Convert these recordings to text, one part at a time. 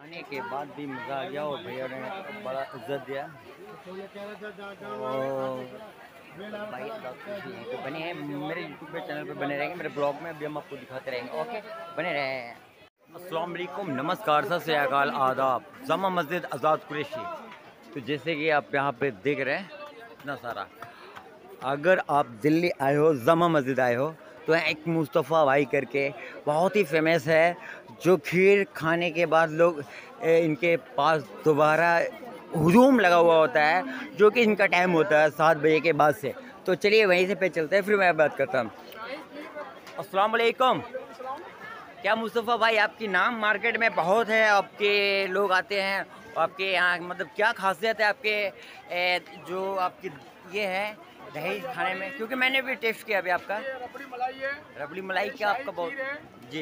आने के बाद भी मज़ा आ गया और भैया ने बड़ा इज्जत दिया। और भाई तो बने हैं मेरे यूट्यूब पे चैनल पे बने रहेंगे, मेरे ब्लॉग में अभी हम आपको दिखाते रहेंगे। ओके बने रहे। अस्सलाम वालेकुम, नमस्कार, सत श्री अकाल, आदाब। जामा मस्जिद आज़ाद कुरैशी। तो जैसे कि आप यहाँ पे देख रहे हैं इतना सारा, अगर आप दिल्ली आए हो, जामा मस्जिद आए हो, तो एक मुस्तफ़ा भाई करके बहुत ही फेमस है, जो खीर खाने के बाद लोग इनके पास दोबारा हुजूम लगा हुआ होता है, जो कि इनका टाइम होता है 7 बजे के बाद से। तो चलिए वहीं से पे चलते हैं, फिर मैं बात करता हूँ। अस्सलाम वालेकुम। क्या मुस्तफ़ा भाई आपकी नाम मार्केट में बहुत है, आपके लोग आते हैं, आपके यहाँ मतलब क्या खासियत है आपके जो आपकी ये है दही खाने में? क्योंकि मैंने भी टेस्ट किया अभी आपका। रबड़ी मलाई है, रबड़ी मलाई क्या आपका बहुत जी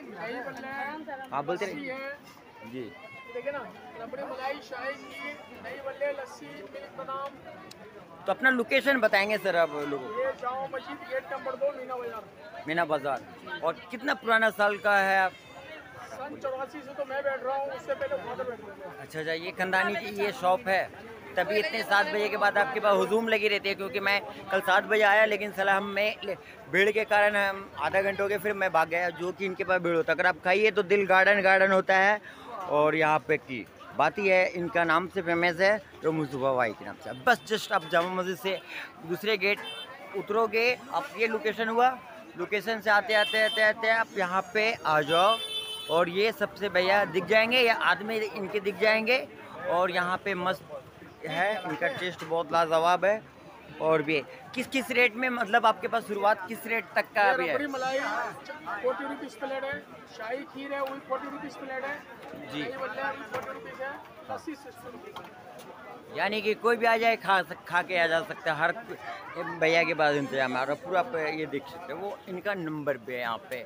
हाँ बोलते रहे जी। देखिए ना, रबड़ी मलाई, शाही खीर, दही बल्ले, लस्सी, मिल्क बादाम। तो अपना लोकेशन बताएंगे सर आप लोगों को? ये जामा मस्जिद गेट नंबर 2 मीना बाजार। मीना बाजार। और कितना पुराना साल का है आप? सन 84 से तो मैं बैठ रहा हूँ, उससे पहले फादर बैठ रहे थे। अच्छा, ये खानदानी की ये शॉप है, तभी इतने 7 बजे के बाद आपके पास हुजूम लगी रहती है। क्योंकि मैं कल 7 बजे आया, लेकिन सलाह में भीड़ के कारण हम आधा घंटे हो गए, फिर मैं भाग गया, जो कि इनके पास भीड़ होता है। अगर आप खाइए तो दिल गार्डन गार्डन होता है। और यहाँ पे की बात ही है, इनका नाम से फेमस है, जो मुस्तफ़ा भाई के नाम से। बस जस्ट आप जामा मस्जिद से दूसरे गेट उतरोगे, आप ये लोकेशन हुआ, लोकेशन से आते आते आते आते आप यहाँ पे आ जाओ, और ये सबसे भैया दिख जाएंगे या आदमी इनके दिख जाएंगे। और यहाँ पे मस्त है, इनका टेस्ट बहुत लाजवाब है। और भी किस किस रेट में, मतलब आपके पास शुरुआत किस रेट तक का भी है? रबड़ी मलाई 40 रुपीज़ प्लेट है, शाही खीर है वही 40 रुपीज़ प्लेट है जी। दही बल्ले वही 40 रुपीज़ है, लस्सी 60 रुपीज़। यानी कि कोई भी आ जाए, खा के आ जा सकता है। हर भैया के पास इंतजाम है, और पूरा ये देख सकते हैं, वो इनका नंबर भी है यहाँ पे।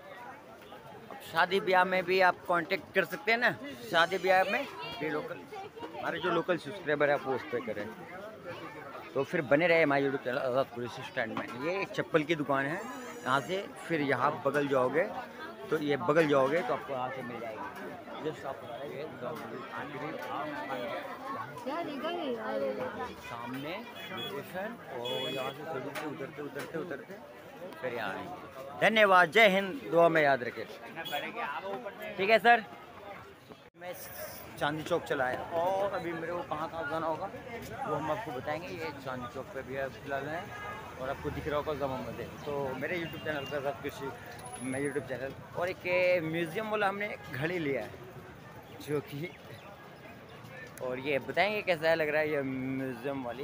शादी ब्याह में भी आप कांटेक्ट कर सकते हैं ना, शादी ब्याह में भी लोकल, हमारे जो लोकल सब्सक्राइबर है आप वो उस पर करें। तो फिर बने रहे हमारे YouTube channel Azad Qureshi stand में। ये एक चप्पल की दुकान है, यहाँ से फिर यहाँ बगल जाओगे तो ये बगल जाओगे तो आपको यहाँ से मिल जाएगी। जस्ट आप सामने लोकेशन, और यहाँ से सीढ़ी से उतरते उतरते उतरते फिर यहाँ आएंगे। धन्यवाद, जय हिंद, दुआ में याद रखें। ठीक है सर। मैं चांदी चौक चला है, और अभी मेरे को कहाँ कहाँ जाना होगा वो हम आपको बताएंगे। ये चांदी चौक पे भी है फिलहाल है, और आपको दिख रहा होगा जामा मस्जिद। तो मेरे यूट्यूब चैनल पर सब कुछ, मैं यूट्यूब चैनल, और एक म्यूज़ियम वाला हमने घड़ी लिया है, जो कि, और ये बताएंगे कैसा लग रहा है। ये म्यूज़ियम वाली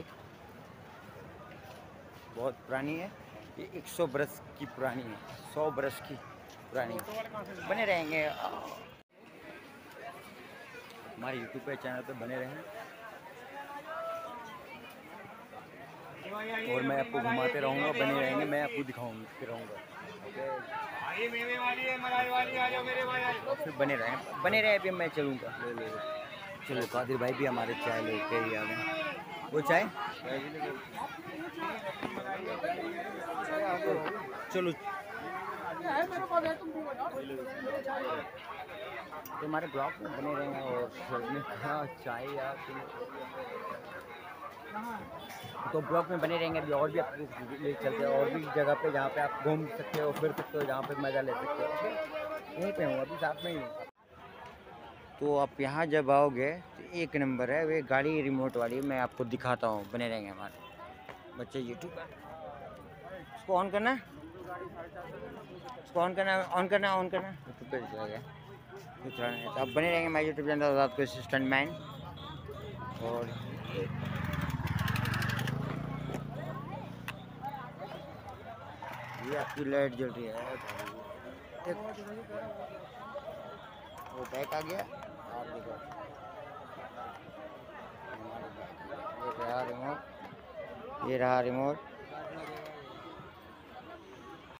बहुत पुरानी है, ये 100 बरस की पुरानी है, 100 बरस की पुरानी। बने रहेंगे हमारे यूट्यूब पे चैनल पे, बने रहें, और मैं आपको घुमाते रहूँगा, बने रहेंगे, मैं आपको दिखाऊँगा रहूँगा। फिर बने रहें, अभी मैं चलूँगा। चलो कादिर भाई भी हमारे चाय लेके ही आ गए। वो चाय चलो, तो हमारे ब्लॉग में बने रहें, और शर्मी का चाय या तो ब्लॉग में बने रहेंगे। अभी और भी आपको ले चलते हैं, और भी जगह पे जहाँ पे आप घूम सकते हो, फिर सकते हो, जहाँ पे मज़ा ले सकते हो। यहीं पे हूँ अभी, साथ में ही हूँ। तो आप यहाँ जब आओगे तो एक नंबर है, वे गाड़ी रिमोट वाली, मैं आपको दिखाता हूँ। बने रहेंगे हमारे बच्चे यूट्यूब पर। इसको ऑन करना, इसको ऑन करना, ऑन करना, ऑन करना, यूट्यूब पर जाएगा। तो आप बने रहेंगे मेरे YouTube channel Azad Qureshi stuntman. और ये आपकी लाइट जल रही है, वो बैक आ गया, और देखो ये रहा रिमोट, ये रहा रिमोट।